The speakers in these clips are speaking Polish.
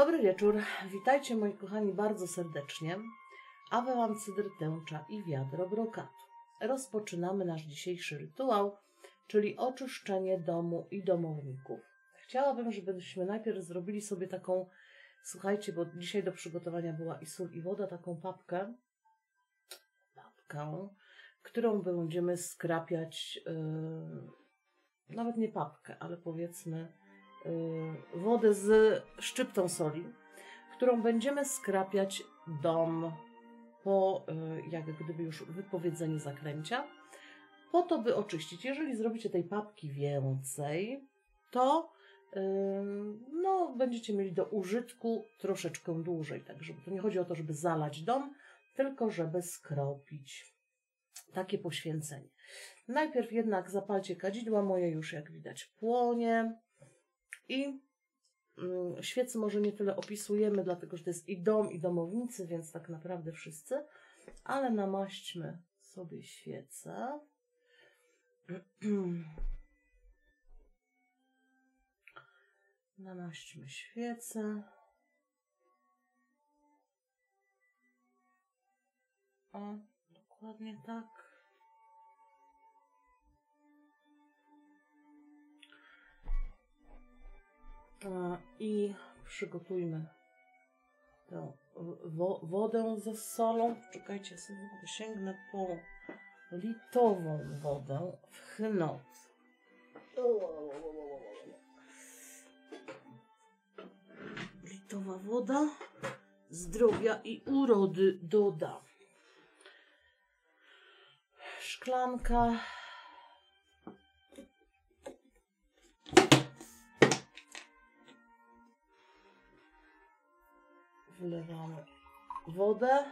Dobry wieczór, witajcie moi kochani bardzo serdecznie. Awe wam cydr, tęcza i wiadro brokatu. Rozpoczynamy nasz dzisiejszy rytuał, czyli oczyszczenie domu i domowników. Chciałabym, żebyśmy najpierw zrobili sobie taką, słuchajcie, bo dzisiaj do przygotowania była i sól i woda, taką papkę, którą będziemy skrapiać, nawet nie papkę, ale powiedzmy wodę z szczyptą soli, którą będziemy skrapiać dom po jak gdyby już wypowiedzeniu zaklęcia, po to, by oczyścić. Jeżeli zrobicie tej papki więcej, to no, będziecie mieli do użytku troszeczkę dłużej. Także to nie chodzi o to, żeby zalać dom, tylko żeby skropić. Takie poświęcenie. Najpierw jednak zapalcie kadzidła, moje już jak widać płonie. I świecy może nie tyle opisujemy, dlatego że to jest i dom, i domownicy, więc tak naprawdę wszyscy, ale namaśćmy sobie świecę. Namaśćmy świecę. O, dokładnie tak. I przygotujmy tę wodę ze solą. Czekajcie, sobie sięgnę po litową wodę w Chnot. Litowa woda zdrowia i urody doda. Szklanka. Wlewamy wodę.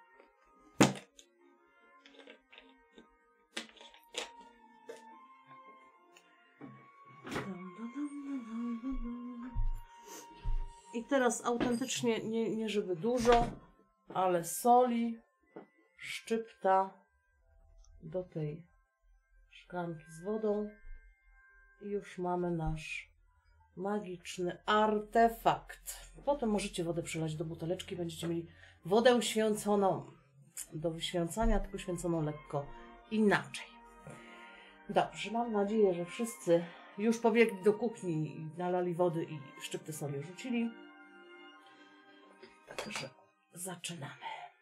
I teraz autentycznie, nie żeby dużo, ale soli, szczypta do tej szklanki z wodą i już mamy nasz magiczny artefakt. Potem możecie wodę przelać do buteleczki, będziecie mieli wodę święconą do wyświęcania, tylko święconą lekko inaczej. Dobrze, mam nadzieję, że wszyscy już pobiegli do kuchni i nalali wody i szczypty soli rzucili. Także zaczynamy.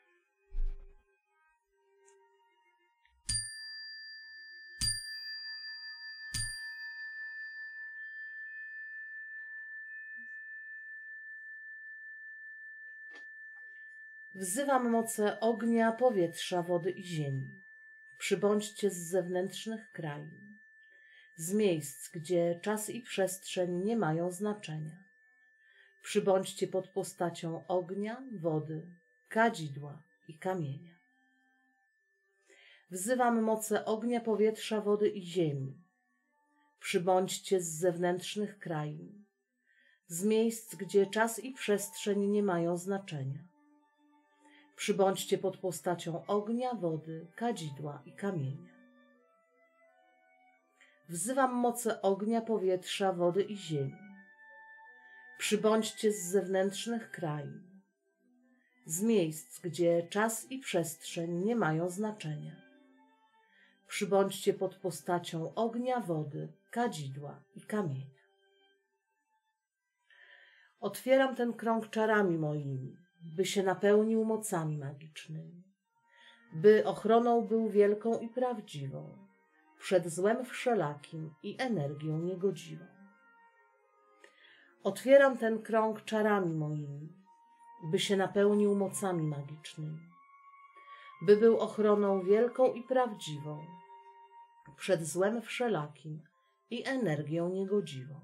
Wzywam moce ognia, powietrza, wody i ziemi. Przybądźcie z zewnętrznych krain, z miejsc, gdzie czas i przestrzeń nie mają znaczenia. Przybądźcie pod postacią ognia, wody, kadzidła i kamienia. Wzywam moce ognia, powietrza, wody i ziemi. Przybądźcie z zewnętrznych krain, z miejsc, gdzie czas i przestrzeń nie mają znaczenia. Przybądźcie pod postacią ognia, wody, kadzidła i kamienia. Wzywam moce ognia, powietrza, wody i ziemi. Przybądźcie z zewnętrznych krain, z miejsc, gdzie czas i przestrzeń nie mają znaczenia. Przybądźcie pod postacią ognia, wody, kadzidła i kamienia. Otwieram ten krąg czarami moimi, by się napełnił mocami magicznymi, by ochroną był wielką i prawdziwą, przed złem wszelakim i energią niegodziwą. Otwieram ten krąg czarami moimi, by się napełnił mocami magicznymi, by był ochroną wielką i prawdziwą, przed złem wszelakim i energią niegodziwą.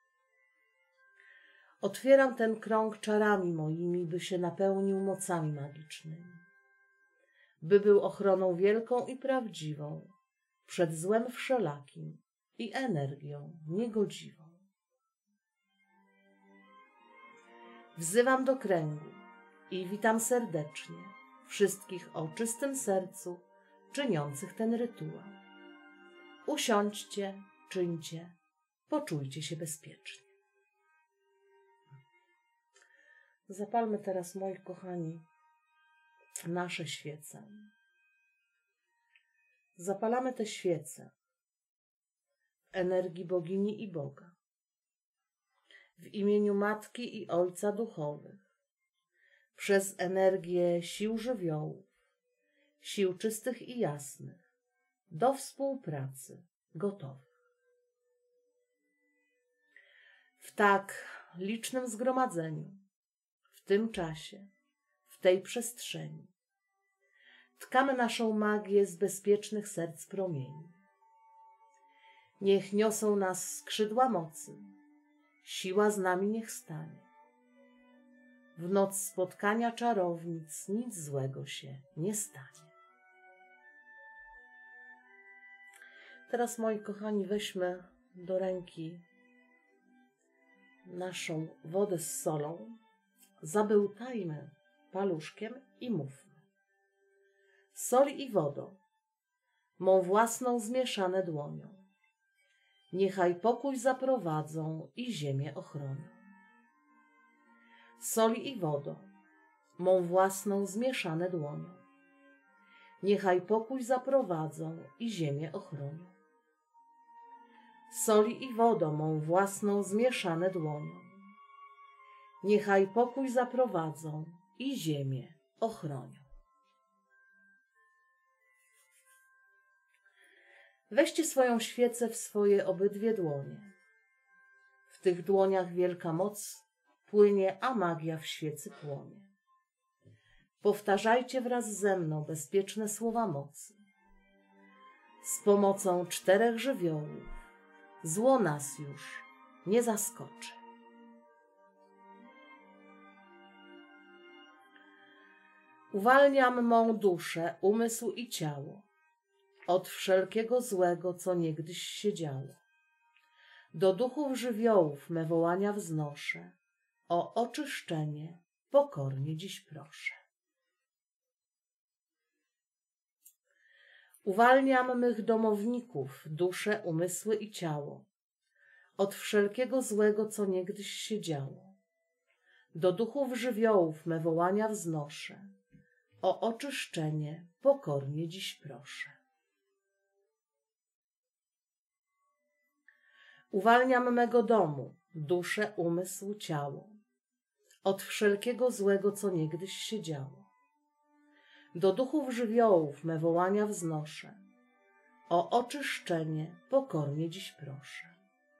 Otwieram ten krąg czarami moimi, by się napełnił mocami magicznymi, by był ochroną wielką i prawdziwą, przed złem wszelakim i energią niegodziwą. Wzywam do kręgu i witam serdecznie wszystkich o czystym sercu, czyniących ten rytuał. Usiądźcie, czyńcie, poczujcie się bezpiecznie. Zapalmy teraz, moi kochani, nasze świece. Zapalamy te świece w energii bogini i Boga, w imieniu Matki i Ojca duchowych, przez energię sił żywiołów, sił czystych i jasnych, do współpracy gotowych. W tak licznym zgromadzeniu, w tym czasie, w tej przestrzeni, tkamy naszą magię z bezpiecznych serc promieni. Niech niosą nas skrzydła mocy, siła z nami niech stanie. W noc spotkania czarownic nic złego się nie stanie. Teraz, moi kochani, weźmy do ręki naszą wodę z solą, zabełtajmy paluszkiem i mówmy. Sol i wodo, mą własną zmieszane dłonią, niechaj pokój zaprowadzą i ziemię ochronią. Sol i wodo, mą własną zmieszane dłonią, niechaj pokój zaprowadzą i ziemię ochronią. Sol i wodo, mą własną zmieszane dłonią, niechaj pokój zaprowadzą i ziemię ochronią. Weźcie swoją świecę w swoje obydwie dłonie. W tych dłoniach wielka moc płynie, a magia w świecy płonie. Powtarzajcie wraz ze mną bezpieczne słowa mocy. Z pomocą 4 żywiołów zło nas już nie zaskoczy. Uwalniam mą duszę, umysł i ciało od wszelkiego złego, co niegdyś się działo. Do duchów żywiołów me wołania wznoszę, o oczyszczenie pokornie dziś proszę. Uwalniam mych domowników, duszę, umysły i ciało od wszelkiego złego, co niegdyś się działo. Do duchów żywiołów me wołania wznoszę, o oczyszczenie pokornie dziś proszę. Uwalniam mego domu, duszę, umysł, ciało od wszelkiego złego, co niegdyś się działo. Do duchów żywiołów me wołania wznoszę, o oczyszczenie pokornie dziś proszę.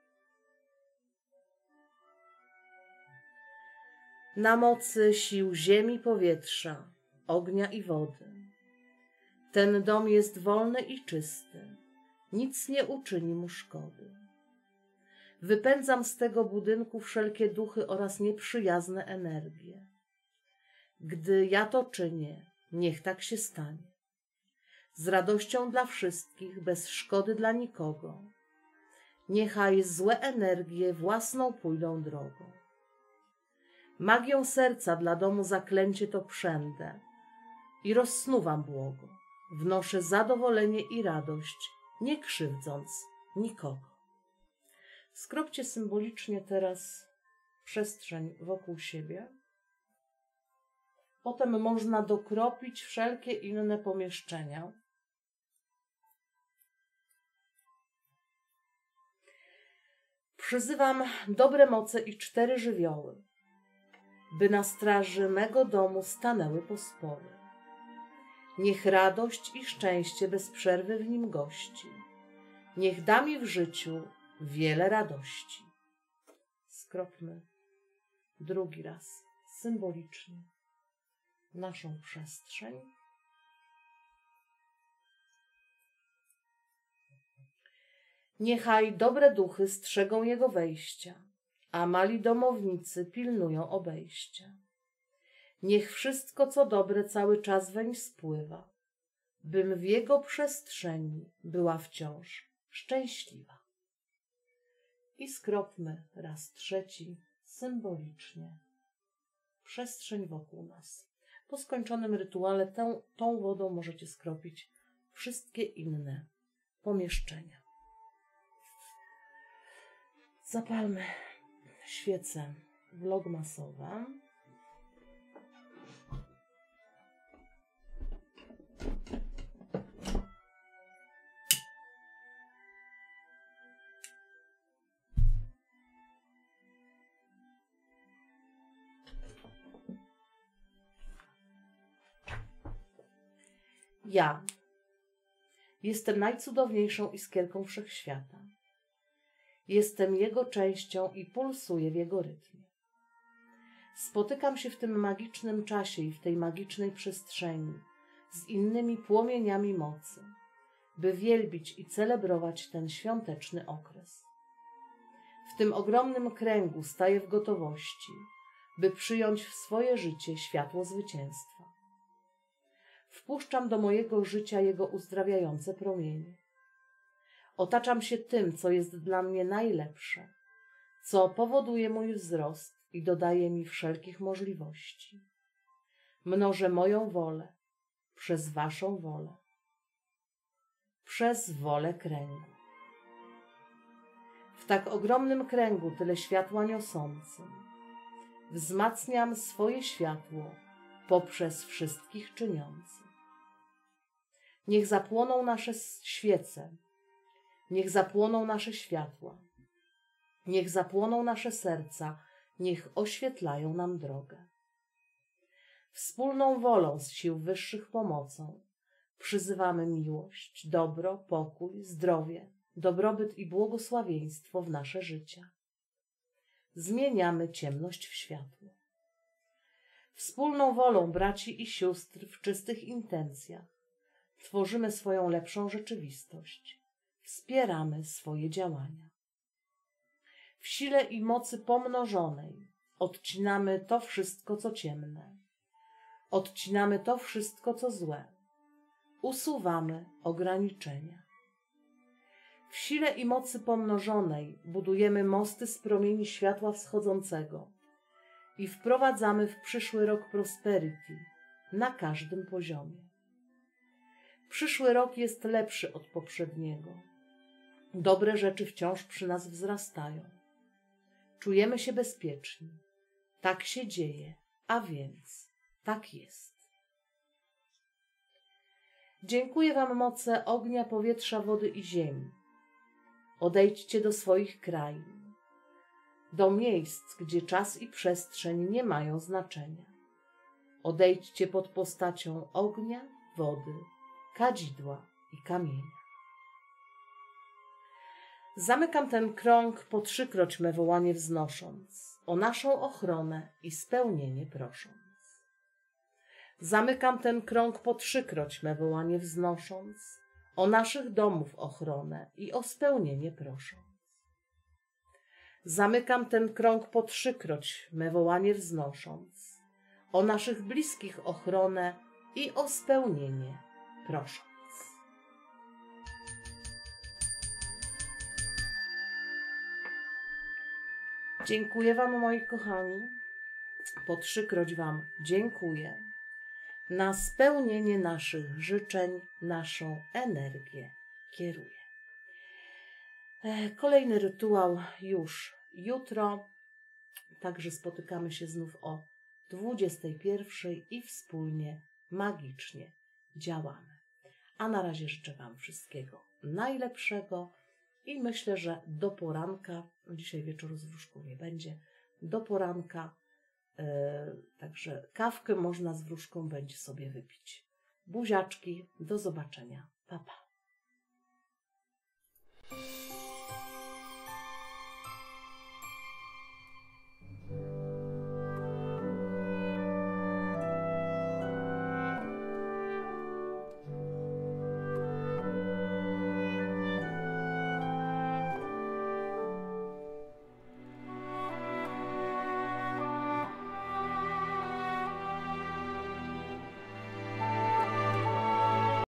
Na mocy sił ziemi, powietrza, ognia i wody, ten dom jest wolny i czysty, nic nie uczyni mu szkody. Wypędzam z tego budynku wszelkie duchy oraz nieprzyjazne energie. Gdy ja to czynię, niech tak się stanie. Z radością dla wszystkich, bez szkody dla nikogo. Niechaj złe energie własną pójdą drogą. Magią serca dla domu zaklęcie to przędę i rozsnuwam błogo. Wnoszę zadowolenie i radość, nie krzywdząc nikogo. Skropcie symbolicznie teraz przestrzeń wokół siebie. Potem można dokropić wszelkie inne pomieszczenia. Przyzywam dobre moce i 4 żywioły, by na straży mego domu stanęły pospory. Niech radość i szczęście bez przerwy w nim gości. Niech da mi w życiu wiele radości. Skropmy drugi raz symbolicznie naszą przestrzeń. Niechaj dobre duchy strzegą jego wejścia, a mali domownicy pilnują obejścia. Niech wszystko, co dobre, cały czas weń spływa, bym w jego przestrzeni była wciąż szczęśliwa. I skropmy raz trzeci symbolicznie przestrzeń wokół nas. Po skończonym rytuale tą wodą możecie skropić wszystkie inne pomieszczenia. Zapalmy świece vlogmasowe. Ja jestem najcudowniejszą iskierką wszechświata. Jestem jego częścią i pulsuję w jego rytmie. Spotykam się w tym magicznym czasie i w tej magicznej przestrzeni z innymi płomieniami mocy, by wielbić i celebrować ten świąteczny okres. W tym ogromnym kręgu staję w gotowości, by przyjąć w swoje życie światło zwycięstwa. Wpuszczam do mojego życia jego uzdrawiające promienie. Otaczam się tym, co jest dla mnie najlepsze, co powoduje mój wzrost i dodaje mi wszelkich możliwości. Mnożę moją wolę przez waszą wolę, przez wolę kręgu. W tak ogromnym kręgu tyle światła niosącym wzmacniam swoje światło poprzez wszystkich czyniących. Niech zapłoną nasze świece, niech zapłoną nasze światła, niech zapłoną nasze serca, niech oświetlają nam drogę. Wspólną wolą z sił wyższych pomocą przyzywamy miłość, dobro, pokój, zdrowie, dobrobyt i błogosławieństwo w nasze życia. Zmieniamy ciemność w światło. Wspólną wolą braci i sióstr w czystych intencjach tworzymy swoją lepszą rzeczywistość. Wspieramy swoje działania. W sile i mocy pomnożonej odcinamy to wszystko, co ciemne. Odcinamy to wszystko, co złe. Usuwamy ograniczenia. W sile i mocy pomnożonej budujemy mosty z promieni światła wschodzącego i wprowadzamy w przyszły rok prosperity na każdym poziomie. Przyszły rok jest lepszy od poprzedniego. Dobre rzeczy wciąż przy nas wzrastają. Czujemy się bezpieczni. Tak się dzieje, a więc tak jest. Dziękuję wam moce ognia, powietrza, wody i ziemi. Odejdźcie do swoich krain, do miejsc, gdzie czas i przestrzeń nie mają znaczenia. Odejdźcie pod postacią ognia, wody, kadzidła i kamienia. Zamykam ten krąg po 3-kroć me wołanie wznosząc, o naszą ochronę i spełnienie prosząc. Zamykam ten krąg po 3-kroć me wołanie wznosząc, o naszych domów ochronę i o spełnienie prosząc. Zamykam ten krąg po 3-kroć me wołanie wznosząc, o naszych bliskich ochronę i o spełnienie prosząc. Dziękuję wam, moi kochani. Po 3-kroć wam dziękuję. Na spełnienie naszych życzeń naszą energię kieruje. Kolejny rytuał już jutro. Także spotykamy się znów o 21:00 i wspólnie magicznie działamy. A na razie życzę wam wszystkiego najlepszego i myślę, że do poranka, dzisiaj wieczoru z wróżką nie będzie, do poranka, także kawkę można z wróżką będzie sobie wypić. Buziaczki, do zobaczenia. Pa, pa.